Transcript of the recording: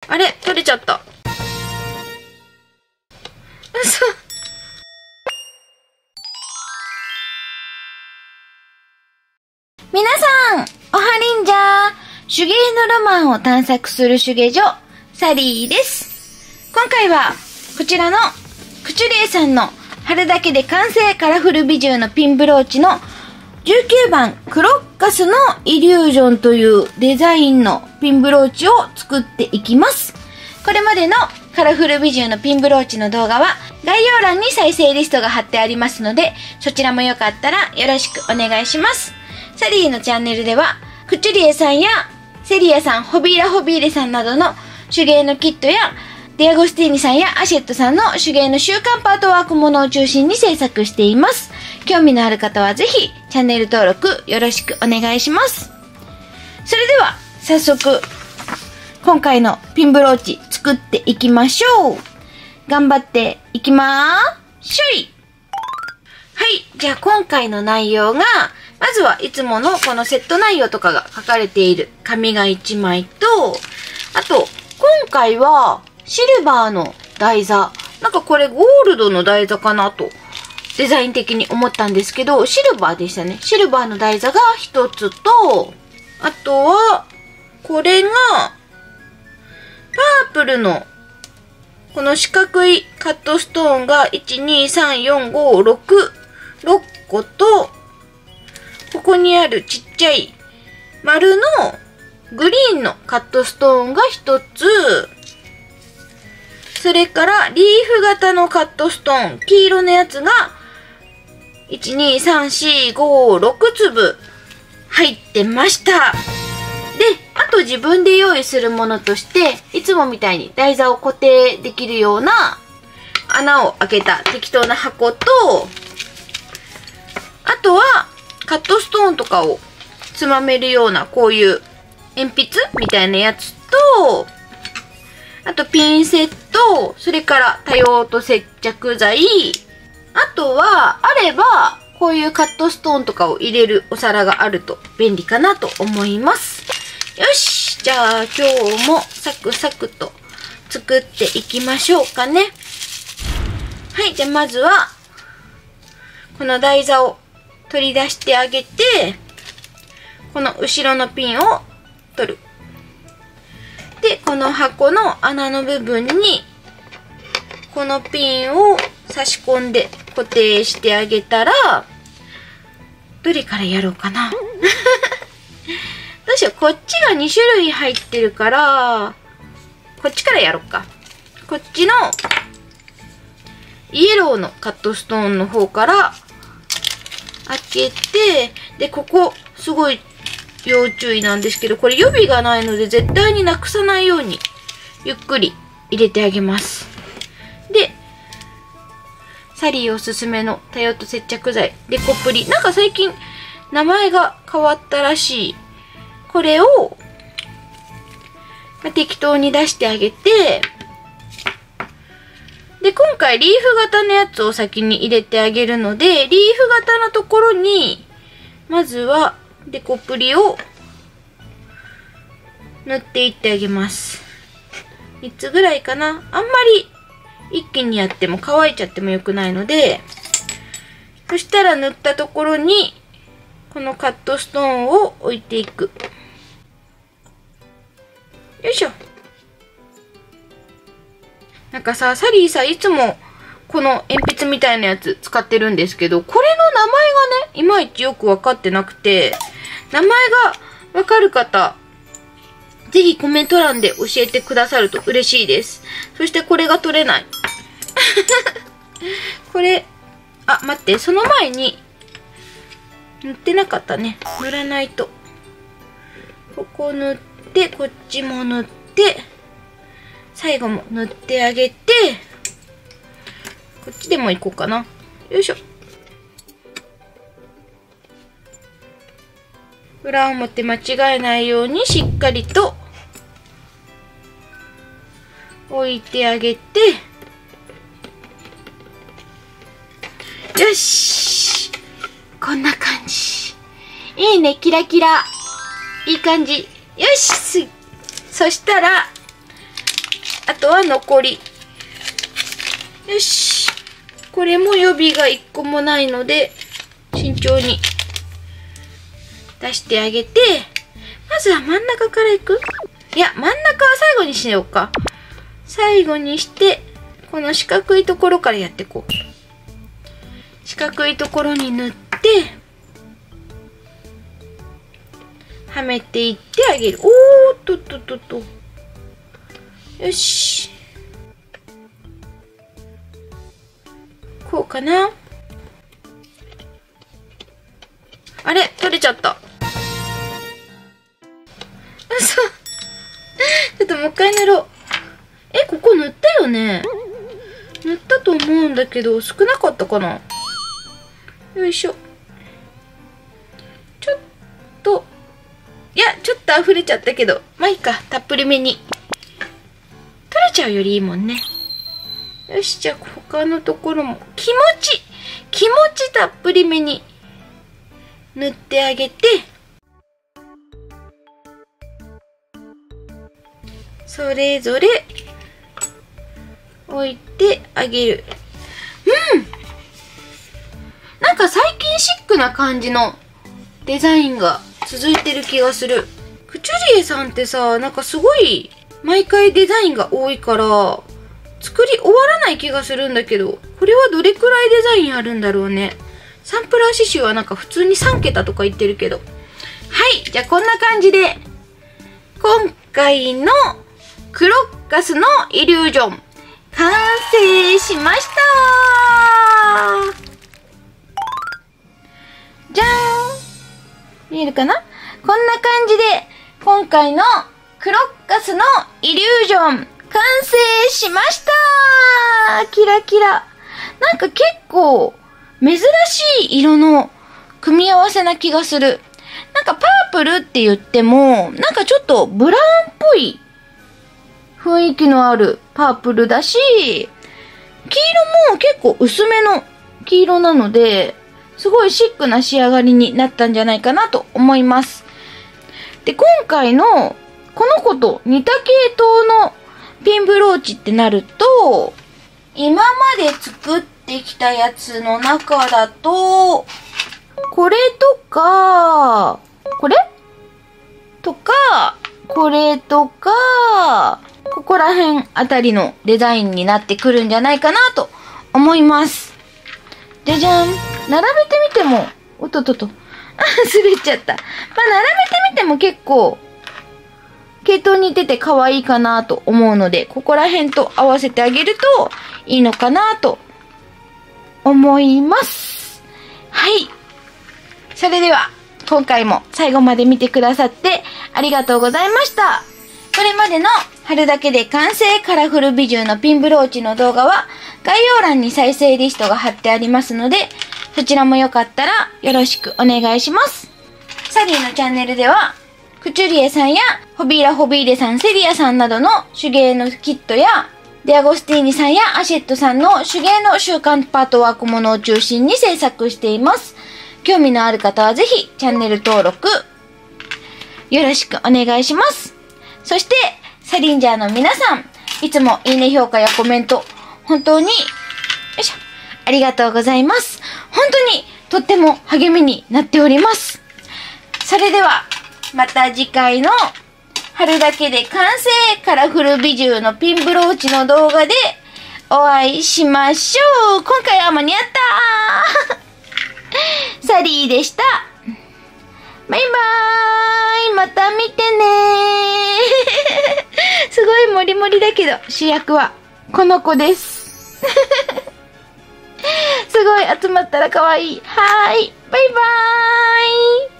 あれ取れちゃった。嘘。皆さん、おはりんじゃー。手芸のロマンを探索する手芸所、サリーです。今回は、こちらの、クチュリエさんの貼るだけで完成カラフル美獣のピンブローチの19番クロッカスのイリュージョンというデザインのピンブローチを作っていきます。これまでのカラフル美獣のピンブローチの動画は概要欄に再生リストが貼ってありますので、そちらもよかったらよろしくお願いします。サリーのチャンネルでは、クチュリエさんやセリアさん、ホビーラホビーレさんなどの手芸のキットやディアゴスティーニさんやアシェットさんの手芸の週刊パートワークものを中心に制作しています。興味のある方はぜひチャンネル登録よろしくお願いします。それでは早速今回のピンブローチ作っていきましょう。頑張っていきまーしょい。はい、じゃあ今回の内容が、まずはいつものこのセット内容とかが書かれている紙が1枚と、あと今回はシルバーの台座。なんかこれゴールドの台座かなと、デザイン的に思ったんですけど、シルバーでしたね。シルバーの台座が一つと、あとは、これが、パープルの、この四角いカットストーンが、1、2、3、4、5、6個と、ここにあるちっちゃい丸のグリーンのカットストーンが一つ、それからリーフ型のカットストーン、黄色のやつが、1、2、3、4、5、6粒入ってました。で、あと自分で用意するものとして、いつもみたいに台座を固定できるような穴を開けた適当な箱と、あとはカットストーンとかをつまめるようなこういう鉛筆みたいなやつと、あとピンセット、それから多用途接着剤、あとはあればこういうカットストーンとかを入れるお皿があると便利かなと思います。よし、じゃあ今日もサクサクと作っていきましょうかね。はい、じゃあまずはこの台座を取り出してあげて、この後ろのピンを取る。で、この箱の穴の部分にこのピンを差し込んで固定してあげたら、どれからやろうかな。どうしよう、こっちが2種類入ってるから、こっちからやろうか。こっちのイエローのカットストーンの方から開けて、で、ここすごい要注意なんですけど、これ予備がないので絶対になくさないようにゆっくり入れてあげます。で、サリーおすすめの多用途接着剤、デコプリ。なんか最近名前が変わったらしい。これを、適当に出してあげて、で、今回リーフ型のやつを先に入れてあげるので、リーフ型のところに、まずはデコプリを塗っていってあげます。3つぐらいかな。あんまり一気にやっても乾いちゃっても良くないので、そしたら塗ったところにこのカットストーンを置いていく。よいしょ。なんかさ、サリーさ、いつもこの鉛筆みたいなやつ使ってるんですけど、これの名前がね、いまいちよくわかってなくて、名前がわかる方、ぜひコメント欄で教えてくださると嬉しいです。そしてこれが取れない。これ、あ、待って、その前に、塗ってなかったね。塗らないと。ここ塗って、こっちも塗って、最後も塗ってあげて、こっちでもいこうかな。よいしょ。裏表間違えないようにしっかりと置いてあげて、よし、こんな感じ。いいね、キラキラ。いい感じ。よし、そしたらとは残り。よし。これも予備が1個もないので、慎重に出してあげて、まずは真ん中からいく？いや、真ん中は最後にしようか。最後にして、この四角いところからやっていこう。四角いところに塗って、はめていってあげる。おーっとっとっとっと。よし。こうかな。あれ取れちゃった。嘘。ちょっともう一回塗ろう。ここ塗ったよね。塗ったと思うんだけど、少なかったかな。よいしょ。ちょっと、いや、ちょっと溢れちゃったけど、まあいいか、たっぷりめに。取れちゃうよりいいもんね。よし、じゃあ他のところも気持ちたっぷりめに塗ってあげて、それぞれ置いてあげる。なんか最近シックな感じのデザインが続いてる気がする。クチュリエさんってさ、なんかすごい毎回デザインが多いから、作り終わらない気がするんだけど、これはどれくらいデザインあるんだろうね。サンプラー刺繍はなんか普通に3桁とか言ってるけど。はい、じゃあこんな感じで、今回のクロッカスのイリュージョン、完成しましたー。じゃーん。見えるかな？こんな感じで、今回のクロッカスのイリュージョン、完成しましたー。キラキラ。なんか結構、珍しい色の組み合わせな気がする。なんかパープルって言っても、なんかちょっとブラウンっぽい雰囲気のあるパープルだし、黄色も結構薄めの黄色なので、すごいシックな仕上がりになったんじゃないかなと思います。で、今回のこの子と似た系統のピンブローチってなると、今まで作ってきたやつの中だと、これとか、これとか、これとか、ここら辺あたりのデザインになってくるんじゃないかなと思います。じゃじゃん。並べてみても、おっとっとっと。滑っちゃった。まあ、並べてみても結構、系統に似てて可愛いかなと思うので、ここら辺と合わせてあげるといいのかなと思います。はい。それでは、今回も最後まで見てくださってありがとうございました。これまでの貼るだけで完成カラフル美獣のピンブローチの動画は概要欄に再生リストが貼ってありますので、そちらもよかったらよろしくお願いします。サリーのチャンネルでは、クチュリエさんやホビーラホビーレさん、セリアさんなどの手芸のキットや、デアゴスティーニさんやアシェットさんの手芸の週刊パートワークものを中心に制作しています。興味のある方はぜひチャンネル登録よろしくお願いします。そして、サリンジャーの皆さん、いつもいいね評価やコメント、本当に、よいしょ、ありがとうございます。本当にとっても励みになっております。それでは、また次回の貼るだけで完成カラフル美獣のピンブローチの動画でお会いしましょう。今回は間に合ったサリーでした。バイバーイ。また見てねー。すごいモリモリだけど、主役はこの子です。すごい集まったら可愛い。はーい。バイバーイ。